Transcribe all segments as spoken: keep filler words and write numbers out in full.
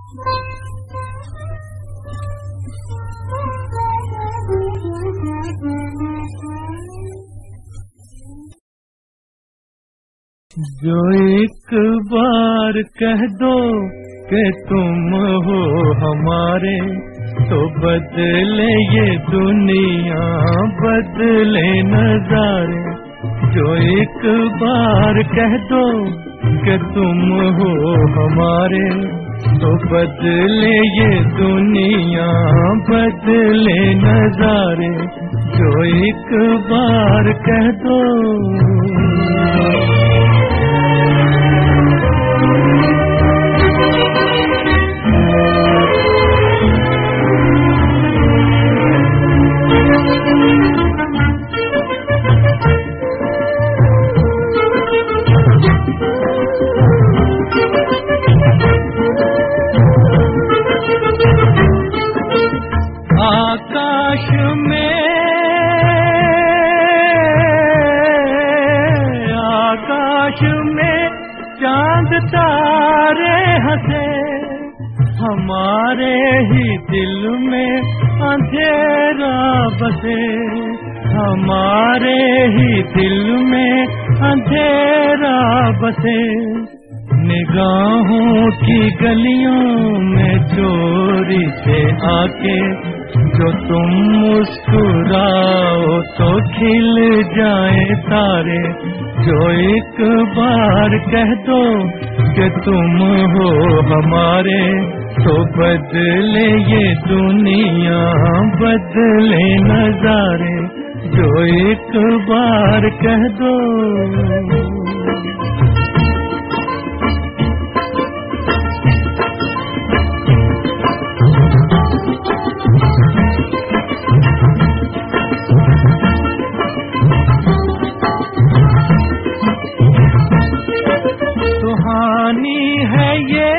जो एक बार कह दो कि तुम हो हमारे, तो बदले ये दुनिया, बदले नजारे। जो एक बार कह दो कि तुम हो हमारे, तो बदले ये दुनिया, बदले नजारे। जो एक बार कह दो। आकाश में, आकाश में चांद तारे हंसे, हमारे ही दिल में अंधेरा बसे। हमारे ही दिल में अंधेरा बसे। निगाहों की गलियों में चोरी से आके, जो तुम मुस्कुराओ तो खिल जाए तारे। जो एक बार कह दो कि तुम हो हमारे, तो बदले ये दुनिया, बदले नजारे। जो एक बार कह दो। सुहानी है ये,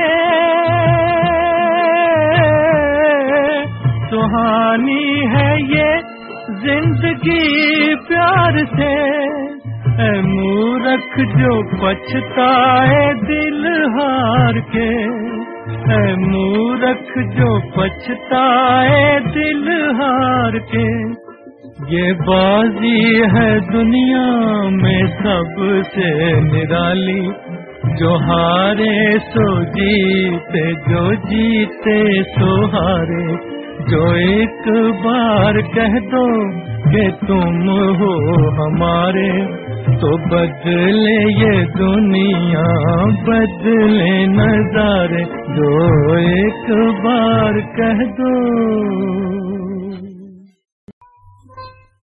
सुहानी है ये जिंदगी प्यार से। ऐ मूर्ख जो पछताए दिल हार के, ऐ मूर्ख जो पछताए दिल हार के। ये बाजी है दुनिया में सबसे निराली, जो हारे सो जीते, जो जीते सो हारे। जो एक बार कह दो कि तुम हो हमारे, तो बदले ये दुनिया, बदले नजारे। जो एक बार कह दो।